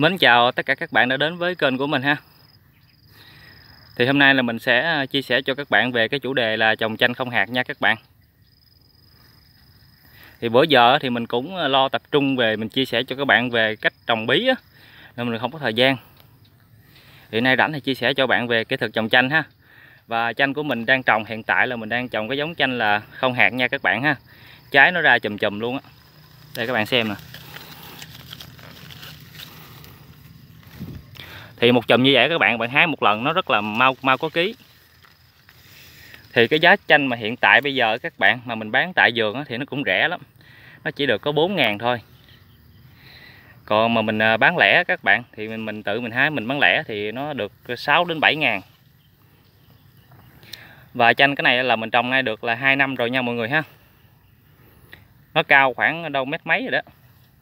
Mến chào tất cả các bạn đã đến với kênh của mình ha. Thì hôm nay là mình sẽ chia sẻ cho các bạn về cái chủ đề là trồng chanh không hạt nha các bạn. Thì bữa giờ thì mình cũng lo tập trung về mình chia sẻ cho các bạn về cách trồng bí á, nên mình không có thời gian. Hiện nay rảnh thì chia sẻ cho bạn về kỹ thuật trồng chanh ha. Và chanh của mình đang trồng hiện tại là mình đang trồng cái giống chanh là không hạt nha các bạn ha. Trái nó ra chùm chùm luôn á. Đây các bạn xem nè. Thì một chùm như vậy các bạn hái một lần nó rất là mau có ký. Thì cái giá chanh mà hiện tại bây giờ các bạn mà mình bán tại vườn thì nó cũng rẻ lắm. Nó chỉ được có 4.000 thôi. Còn mà mình bán lẻ các bạn thì mình tự mình hái mình bán lẻ thì nó được 6 đến 7.000. Và chanh cái này là mình trồng nay được là 2 năm rồi nha mọi người ha. Nó cao khoảng đâu mét mấy rồi đó.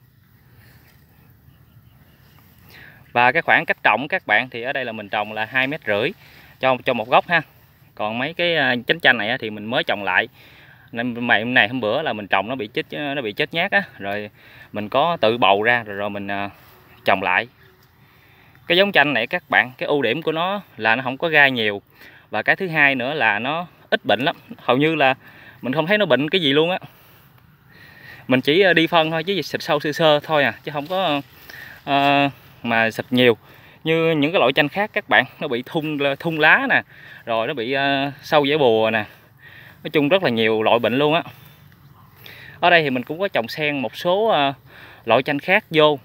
Và cái khoảng cách trồng các bạn thì ở đây là mình trồng là 2,5 mét cho một gốc ha. Còn mấy cái nhánh chanh này thì mình mới trồng lại. Nên này hôm bữa là mình trồng nó bị chết nhát á, rồi mình có tự bầu ra rồi mình trồng lại. Cái giống chanh này các bạn, cái ưu điểm của nó là nó không có gai nhiều, và cái thứ hai nữa là nó ít bệnh lắm, hầu như là mình không thấy nó bệnh cái gì luôn á. Mình chỉ đi phân thôi chứ xịt sâu sơ sơ thôi à, chứ không có mà xịt nhiều như những cái loại chanh khác các bạn. Nó bị thun lá nè, rồi nó bị sâu dẻ bùa nè, nói chung rất là nhiều loại bệnh luôn á. Ở đây thì mình cũng có trồng xen một số loại chanh khác vô,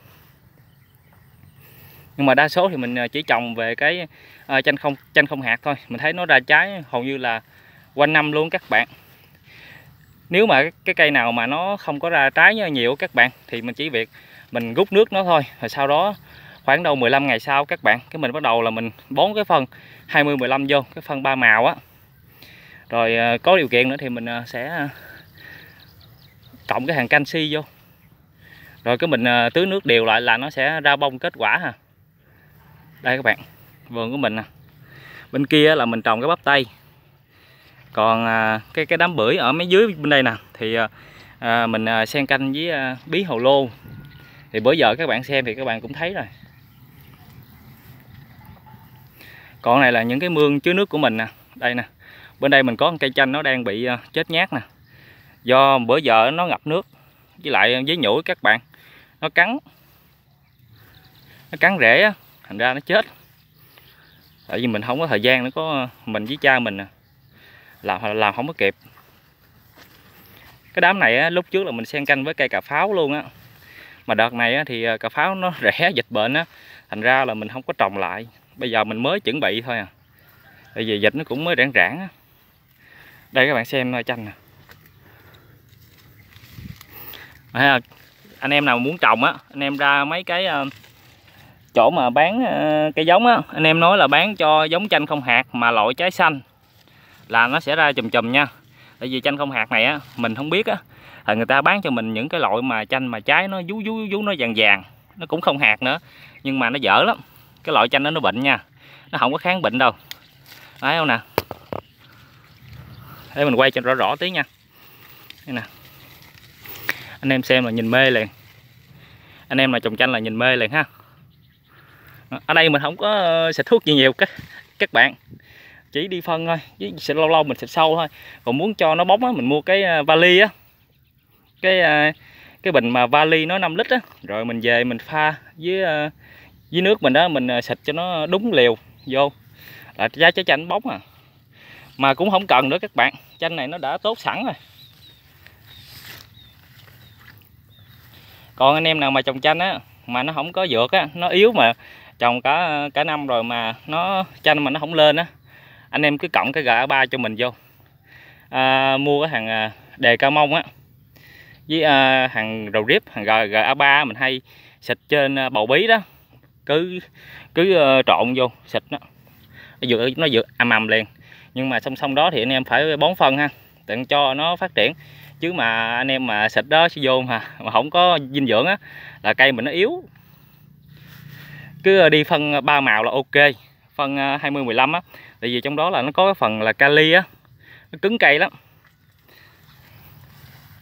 nhưng mà đa số thì mình chỉ trồng về cái chanh không hạt thôi. Mình thấy nó ra trái hầu như là quanh năm luôn các bạn. Nếu mà cái cây nào mà nó không có ra trái nhiều các bạn thì mình chỉ việc mình rút nước nó thôi, rồi sau đó khoảng đâu 15 ngày sau các bạn, cái mình bắt đầu là mình bón cái phân 20-15 vô, cái phân 3 màu á. Rồi có điều kiện nữa thì mình sẽ cộng cái hàng canxi vô, rồi cái mình tưới nước đều lại là nó sẽ ra bông kết quả ha. Đây các bạn, vườn của mình nè. Bên kia là mình trồng cái bắp tây. Còn cái đám bưởi ở mấy dưới bên đây nè thì mình xen canh với bí hồ lô. Thì bữa giờ các bạn xem thì các bạn cũng thấy rồi. Còn này là những cái mương chứa nước của mình nè. Đây nè. Bên đây mình có một cây chanh nó đang bị chết nhát nè. Do bữa giờ nó ngập nước, với lại với nhủi các bạn, nó cắn rễ á, thành ra nó chết. Tại vì mình không có thời gian, nó có mình với cha mình nè, làm không có kịp. Cái đám này á, lúc trước là mình xen canh với cây cà pháo luôn á, mà đợt này á, thì cà pháo nó rẻ dịch bệnh á, thành ra là mình không có trồng lại. Bây giờ mình mới chuẩn bị thôi à, tại vì dịch nó cũng mới rạng rạng á. Đây các bạn xem chanh nè. Anh em nào muốn trồng á, anh em ra mấy cái chỗ mà bán cây giống á, anh em nói là bán cho giống chanh không hạt mà loại trái xanh là nó sẽ ra chùm chùm nha. Tại vì chanh không hạt này á mình không biết á, là người ta bán cho mình những cái loại mà chanh mà trái nó vú nó vàng vàng, nó cũng không hạt nữa, nhưng mà nó dở lắm. Cái loại chanh đó nó bệnh nha, nó không có kháng bệnh đâu. Thấy không nè, để mình quay cho rõ rõ tí nha. Đây nè, anh em xem là nhìn mê liền. Anh em mà trồng chanh là nhìn mê liền ha. Ở đây mình không có xịt thuốc gì nhiều các bạn, chỉ đi phân thôi, chứ xịt lâu lâu mình xịt sâu thôi. Còn muốn cho nó bóng á, mình mua cái vali á, cái bình mà vali nó 5 lít á, rồi mình về mình pha với nước mình đó, mình xịt cho nó đúng liều vô là trái chanh bóng à. Mà cũng không cần nữa các bạn, chanh này nó đã tốt sẵn rồi. Còn anh em nào mà trồng chanh á mà nó không có dược á, nó yếu mà trồng cả năm rồi mà nó chanh mà nó không lên á, anh em cứ cộng cái GA3 cho mình vô. Mua cái hàng đề cao mông á với hàng rầu riếp, hàng GA3 mình hay xịt trên bầu bí đó, cứ trộn vô xịt nó dược ầm liền. Nhưng mà song song đó thì anh em phải bón phân ha, tận cho nó phát triển. Chứ mà anh em mà xịt đó vô mà không có dinh dưỡng á là cây mình nó yếu. Cứ đi phân 3 màu là ok, phân 20-15 á, tại vì trong đó là nó có cái phần là kali á, nó cứng cây lắm.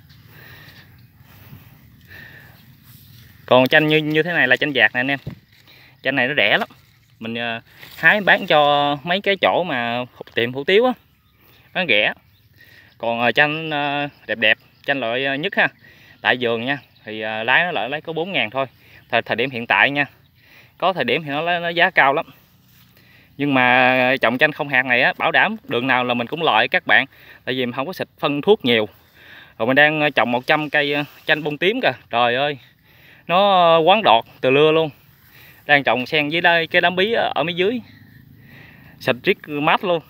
Còn chanh như thế này là chanh dạt nè anh em. chanh này nó rẻ lắm, mình hái bán cho mấy cái chỗ mà tiệm hủ tiếu á, bán rẻ. Còn chanh đẹp đẹp, chanh loại nhất ha, tại vườn nha, thì lái nó lại lấy có 4.000 thôi. Thời điểm hiện tại nha, có thời điểm thì nó giá cao lắm, nhưng mà trồng chanh không hạt này á, bảo đảm đường nào là mình cũng loại các bạn, tại vì mình không có xịt phân thuốc nhiều. Rồi mình đang trồng 100 cây chanh bông tím kìa, trời ơi nó quán đọt từ lưa luôn. Đang trồng xen với đây cái đám bí ở phía dưới, xịt riết mát luôn.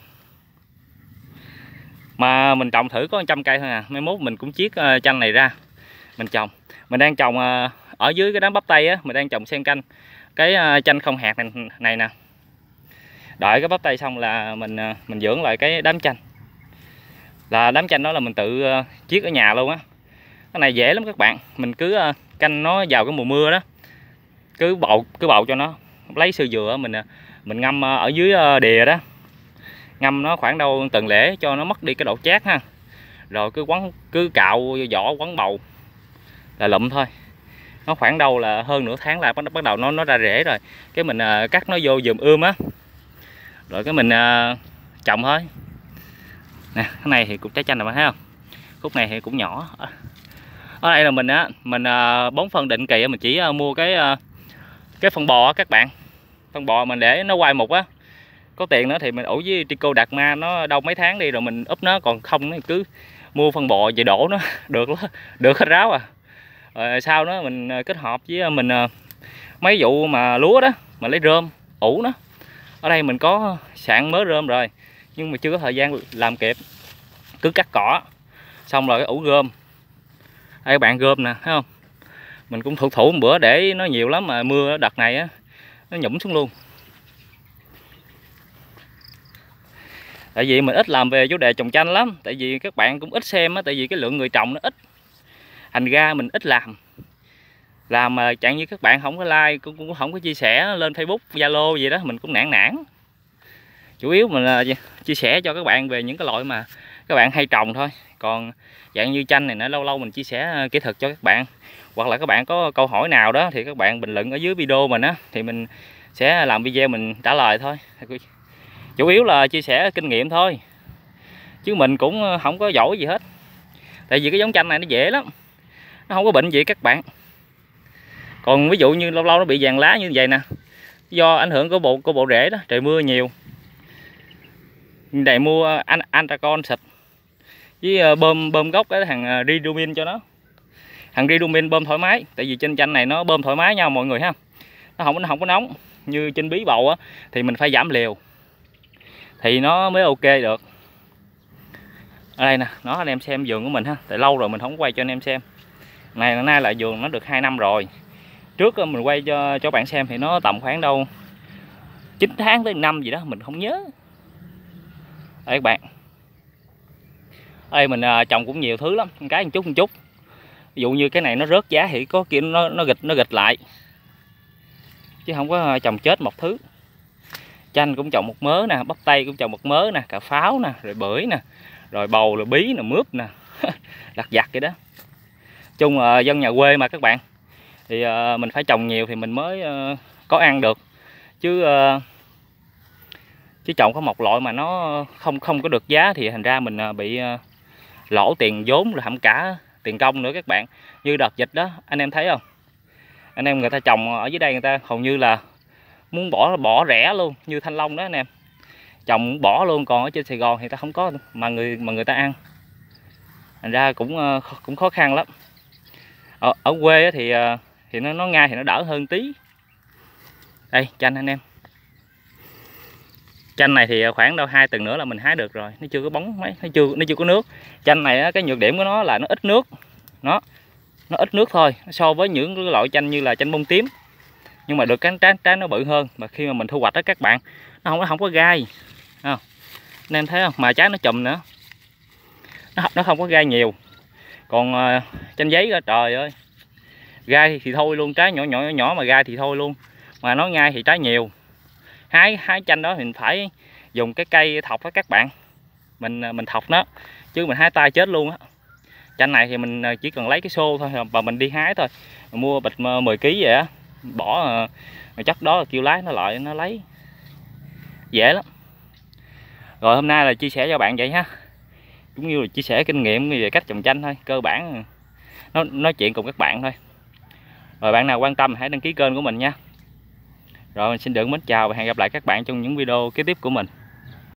Mà mình trồng thử có 100 cây thôi à, mai mốt mình cũng chiết chanh này ra mình trồng. Mình đang trồng ở dưới cái đám bắp tay á, mình đang trồng xen canh cái chanh không hạt này nè. Đợi cái bắp tay xong là mình dưỡng lại cái đám chanh. Là đám chanh đó là mình tự chiết ở nhà luôn á. Cái này dễ lắm các bạn, mình cứ canh nó vào cái mùa mưa đó, cứ bầu cho nó, lấy sơ dừa mình ngâm ở dưới đìa đó, ngâm nó khoảng đâu tuần lễ cho nó mất đi cái độ chát ha. Rồi cứ cạo vỏ quấn bầu là lụm thôi. Nó khoảng đâu là hơn nửa tháng là bắt đầu nó ra rễ rồi, cái mình cắt nó vô giùm á, rồi cái mình trồng thôi nè. Cái này thì cục trái chanh này bạn thấy không, khúc này thì cũng nhỏ. Ở đây là mình bón phân định kỳ, mình chỉ mua cái phân bò á các bạn, phân bò mình để nó quay mục á. Có tiền nữa thì mình ủ với Trico Đạt Ma nó đâu mấy tháng đi rồi mình úp nó, còn không thì cứ mua phân bò về đổ nó được hết ráo à. Rồi sau đó mình kết hợp với mình mấy vụ mà lúa đó, mình lấy rơm ủ nó. Ở đây mình có sạn mớ rơm rồi nhưng mà chưa có thời gian làm kịp, cứ cắt cỏ xong rồi cái ủ rơm. Đây các bạn, rơm nè thấy không, mình cũng thủ một bữa để nó nhiều lắm mà mưa đợt này á nó nhũng xuống luôn. Tại vì mình ít làm về chủ đề trồng chanh lắm, tại vì các bạn cũng ít xem á, tại vì cái lượng người trồng nó ít, thành ra mình ít làm mà chẳng như các bạn không có like, cũng không có chia sẻ lên Facebook, Zalo gì đó, mình cũng nản. Chủ yếu mình là chia sẻ cho các bạn về những cái loại mà các bạn hay trồng thôi. Còn dạng như chanh này nữa, lâu lâu mình chia sẻ kỹ thuật cho các bạn, hoặc là các bạn có câu hỏi nào đó thì các bạn bình luận ở dưới video mình á, thì mình sẽ làm video mình trả lời thôi. Chủ yếu là chia sẻ kinh nghiệm thôi, chứ mình cũng không có giỏi gì hết. Tại vì cái giống chanh này nó dễ lắm, nó không có bệnh gì các bạn. Còn ví dụ như lâu lâu nó bị vàng lá như vậy nè, do ảnh hưởng của bộ rễ đó, trời mưa nhiều. Đây mua Antracon xịt với bơm gốc cái thằng Ridomin cho nó. Thằng Ridomin bơm thoải mái, tại vì trên chanh này nó bơm thoải mái nhau mọi người ha. Nó không có nóng như trên bí bầu á, thì mình phải giảm liều thì nó mới ok được. Ở đây nè, nó anh em xem vườn của mình ha, tại lâu rồi mình không quay cho anh em xem. Nay là vườn nó được 2 năm rồi. Trước mình quay cho bạn xem thì nó tầm khoảng đâu 9 tháng tới 5 gì đó, mình không nhớ. Đây các bạn, đây mình trồng cũng nhiều thứ lắm, một chút. Ví dụ như cái này nó rớt giá thì có kia nó gịch lại, chứ không có trồng chết một thứ. Chanh cũng trồng một mớ nè, bắp tay cũng trồng một mớ nè, cà pháo nè, rồi bưởi nè, rồi bầu, rồi bí nè, mướp nè, lặt vặt vậy đó. Chung là dân nhà quê mà các bạn, thì mình phải trồng nhiều thì mình mới có ăn được, chứ trồng có một loại mà nó không có được giá thì thành ra mình bị lỗ tiền vốn, rồi hẳn cả tiền công nữa các bạn. Như đợt dịch đó anh em thấy không, anh em người ta trồng ở dưới đây người ta hầu như là muốn bỏ rẻ luôn, như thanh long đó anh em, trồng bỏ luôn. Còn ở trên Sài Gòn thì ta không có mà người ta ăn, thành ra cũng khó khăn lắm. Ở quê thì nó ngay thì nó đỡ hơn tí. Đây chanh anh em, chanh này thì khoảng đâu 2 tuần nữa là mình hái được rồi, nó chưa có bóng mấy, nó chưa có nước. Chanh này cái nhược điểm của nó là nó ít nước, nó ít nước thôi so với những cái loại chanh như là chanh bông tím, nhưng mà được cái trái nó bự hơn. Mà khi mà mình thu hoạch đó các bạn, nó không có gai, không anh em thấy không, mà trái nó chùm nữa, nó không có gai nhiều. Còn chanh giấy đó, trời ơi, gai thì thôi luôn, trái nhỏ mà gai thì thôi luôn, mà nó gai thì trái nhiều. Hái chanh đó thì mình phải dùng cái cây thọc đó các bạn, mình thọc nó, chứ mình hái tay chết luôn á. Chanh này thì mình chỉ cần lấy cái xô thôi và mình đi hái thôi, mình mua bịch 10 kg vậy á, bỏ chất đó kêu lái nó lại nó lấy dễ lắm. Rồi hôm nay là chia sẻ cho bạn vậy ha, cũng như là chia sẻ kinh nghiệm về cách trồng chanh thôi, cơ bản nói chuyện cùng các bạn thôi. Rồi bạn nào quan tâm hãy đăng ký kênh của mình nha. Rồi mình xin được mến chào và hẹn gặp lại các bạn trong những video kế tiếp của mình.